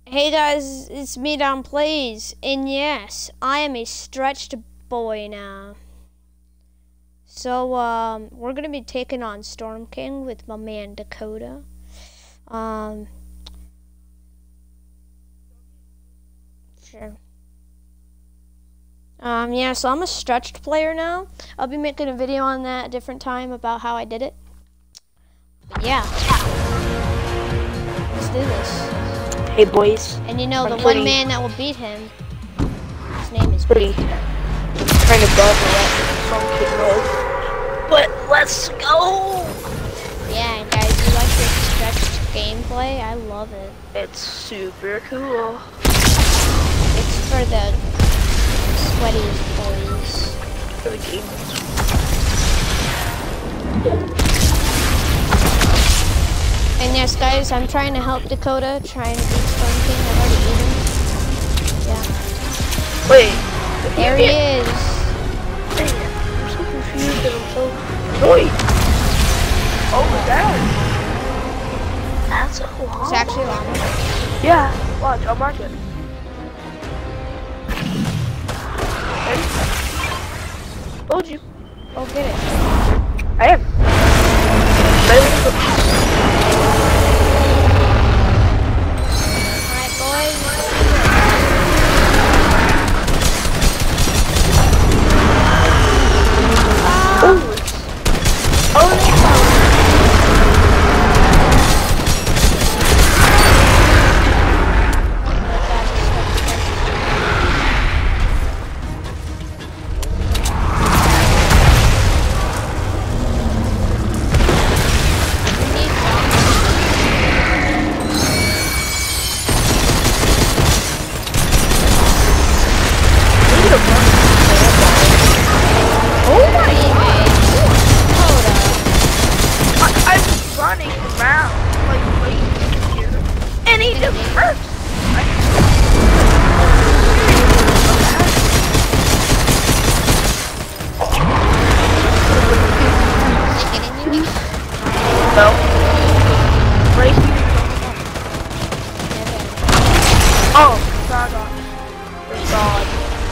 Hey guys, it's me Down Plays, and yes, I am a stretched boy now. So, we're gonna be taking on Storm King with my man Dakota. Sure. Yeah, so I'm a stretched player now. I'll be making a video on that a different time about how I did it. But yeah. Let's do this. Hey boys. And you know, the one man that will beat him, his name is pretty kind of above what but let's go. Yeah, guys, you like this stretched gameplay? I love it. It's super cool. It's for the sweatiest boys. For the gamers. And yes, guys, I'm trying to help Dakota, trying to beat Storm King. I've already beat him. Yeah. Wait. There he is. Dang it. I'm so confused and I'm so annoyed. Oh, that. That's a llama. It's actually a llama. Yeah. Watch, I'll mark it. Ready? Told you. Oh, get it. I am. Ready? Alright, boys. No. Right here. Oh, God. Thank God.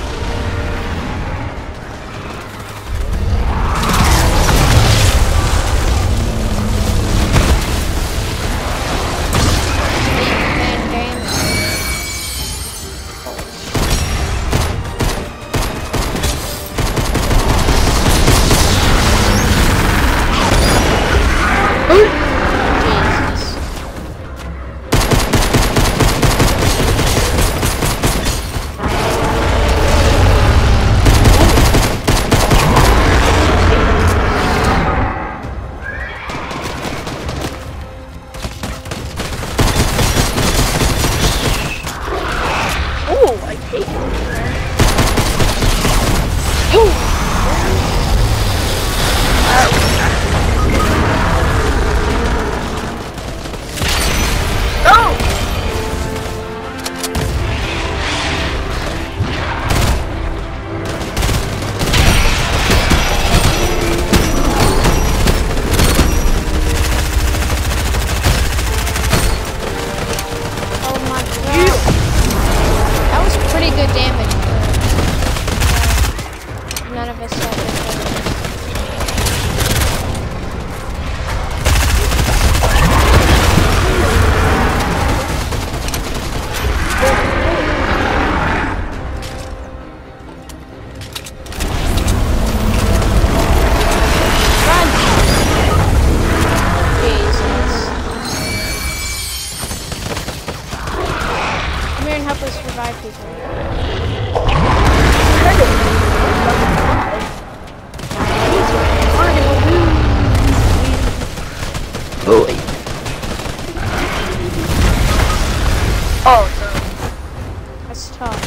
Oh, no. That's tough.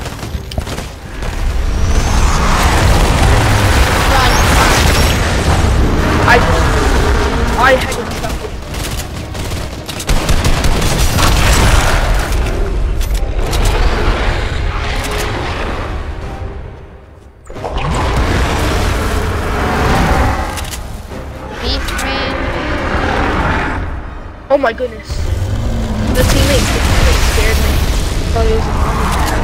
I had to stop it. Beef man. Oh my goodness. The teammate scared me. Thought he was a mommy cat.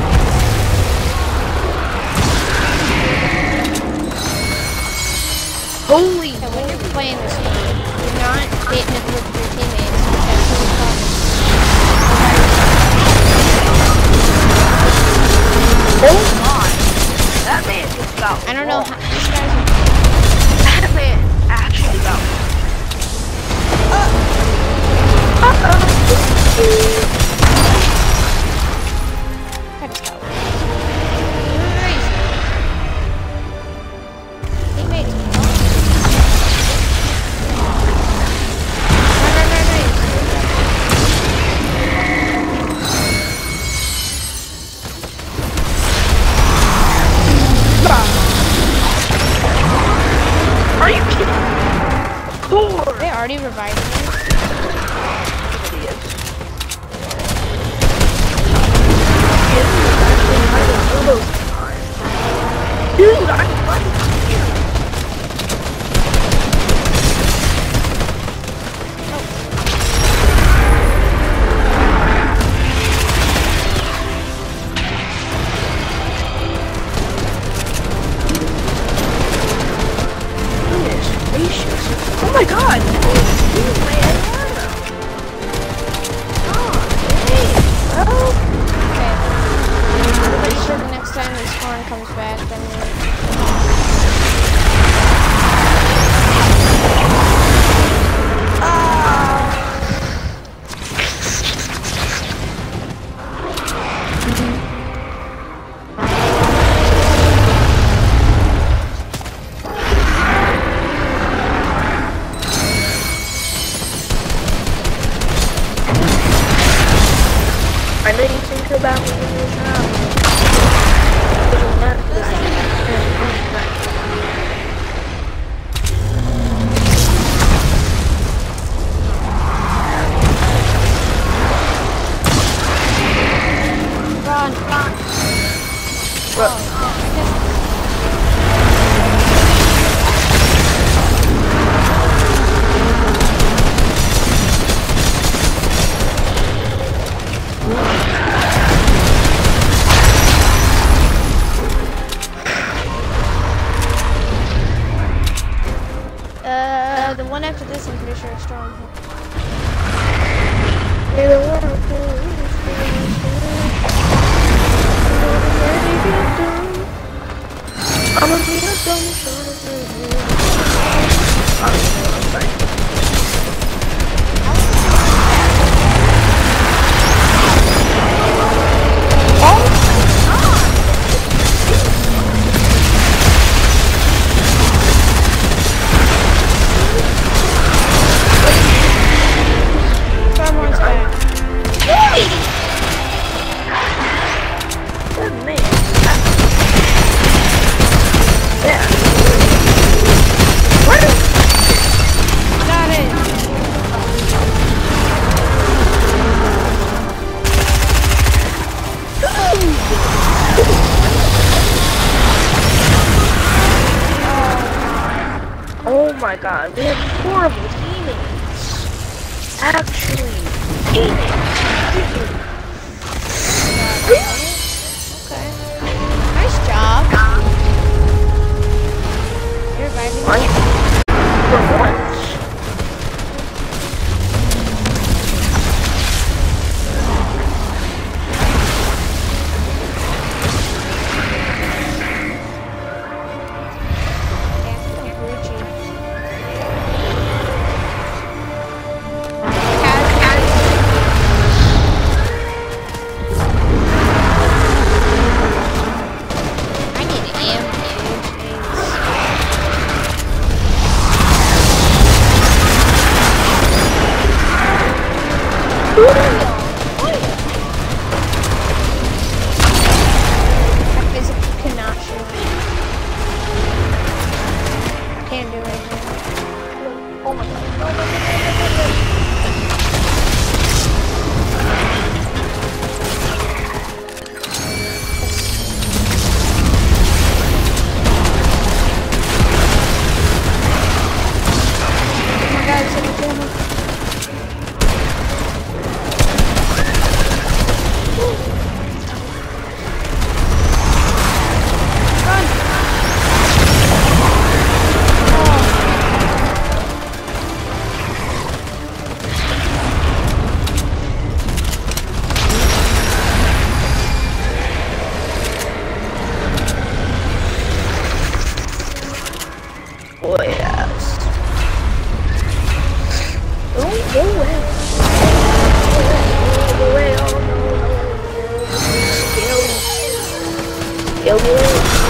Holy So when you're playing this game, you're not hitting it with your teammates. That's really fun. Oh my! That man just got I don't know how these guys are. That man actually got I just got one. Crazy. Teammates. Are you kidding? Four! They already revived me. Dude, I'm funny. Goodness gracious. Oh my god! Dude, my Atlanta. Oh, dang, bro. Okay. I'm pretty sure the next time this horn comes back, then I know you think about me in this house. the one after this, I'm pretty sure is strong. Farmhorn's back. Got it. Oh my god, we have horrible teammates. Actually, teammates. Okay. Nice job. You're reviving me. For once. over.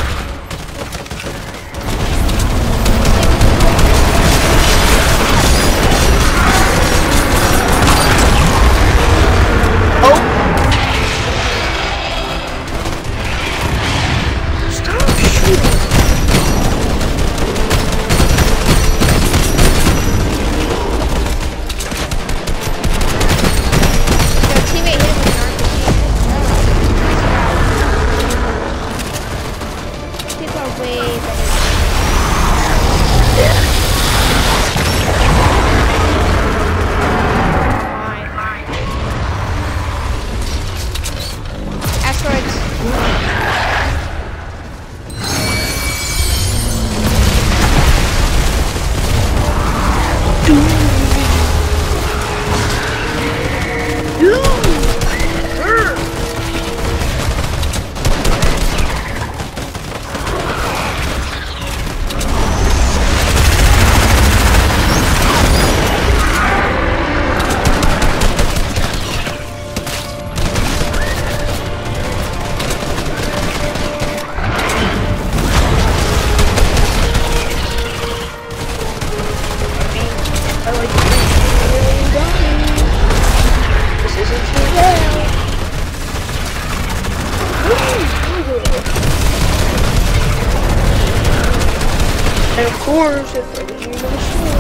And of course, if I was you know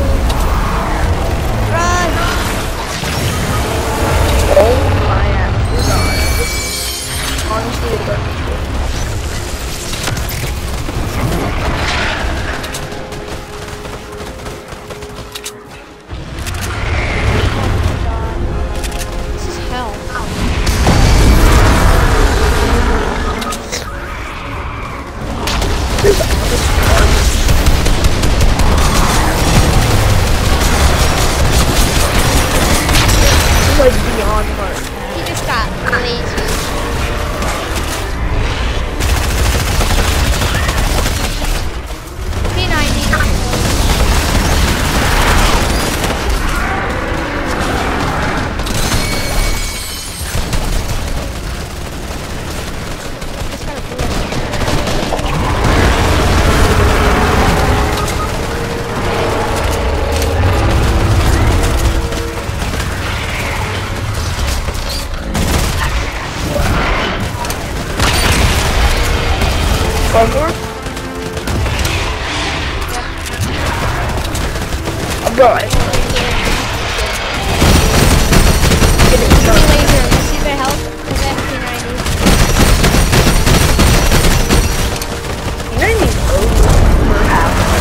run! Oh my absolute god. This is honestly a garbage game. This is hell. This is honestly like beyond hard. He just got lazy. P90. Just got a bullet. One more? I'm going. Get it, Let's go. see laser. Let's see their health with the P90. You know you need over half.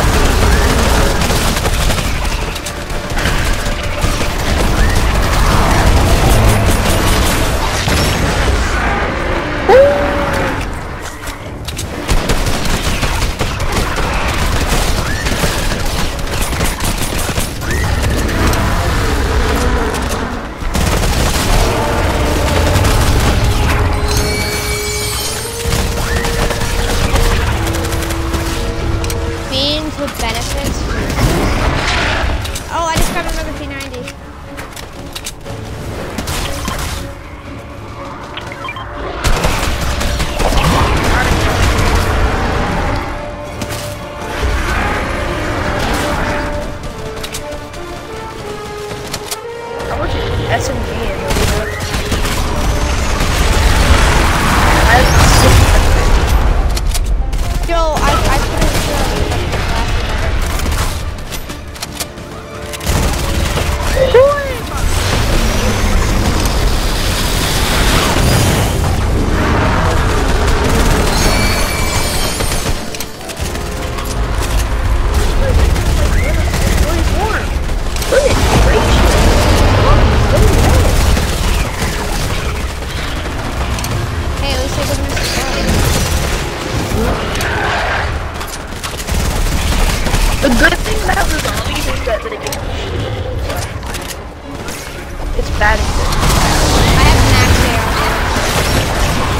Beans with benefits. Oh, I just got another P90. How much is SMG in it? Yo, I put it Hey, at least I didn't miss The good thing about the zombies is that they get it's bad and good. I have max AR.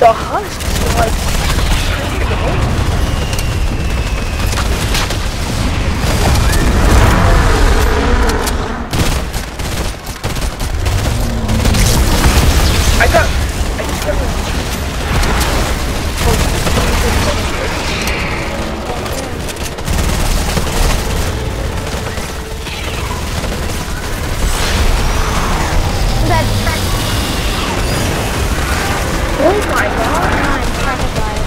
the husks were like trying to get over. I just got oh my god. I'm terrified.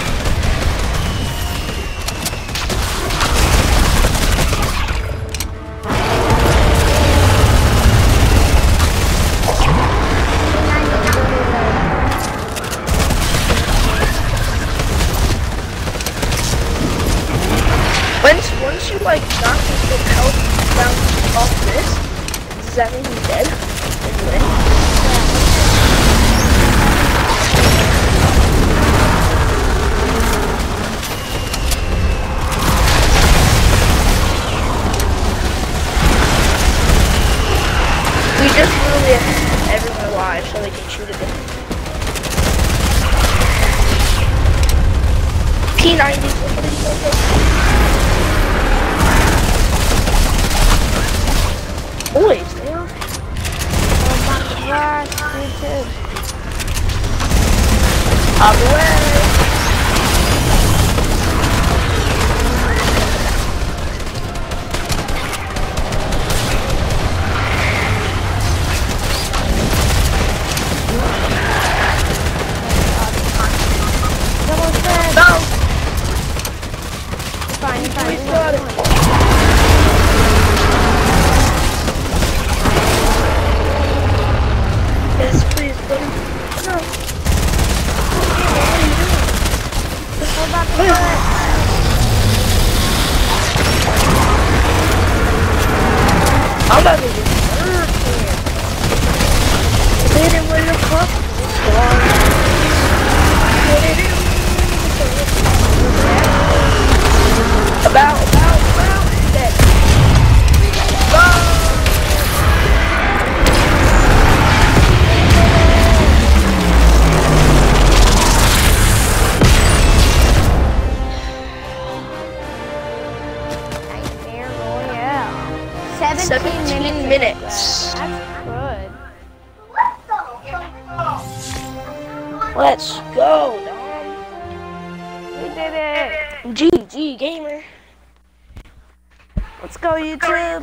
Once you like knock his health down off this, does that mean he's dead? Anyway. We just literally have everyone alive so they can shoot at it. P90, somebody go. Boys, they are. Oh my gosh, YouTube. Out the way. No! Fine, We fine. got it. Yes, please, buddy. No. What are you doing? Hold back the bullet. I'm about to get hurt here. Hit him with a cup. Hit him. About, dead. Nightmare Royale. 17 minutes. That's good. Let's go, dog. We did it. GG gamer. Let's go, YouTube.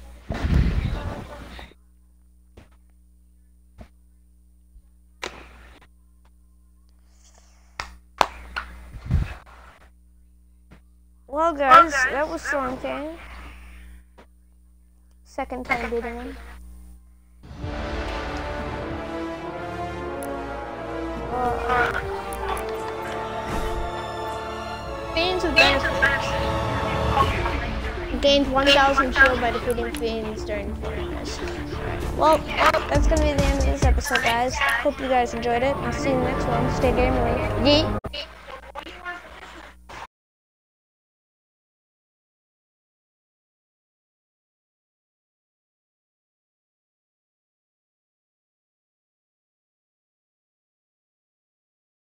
Well, guys, that was Storm King. Second time beating him. Fiends gained 1,000 shield by defeating Fiends during Fortress. Well, that's gonna be the end of this episode, guys. Hope you guys enjoyed it. I'll see you in the next one. Stay gamerly. Yeet!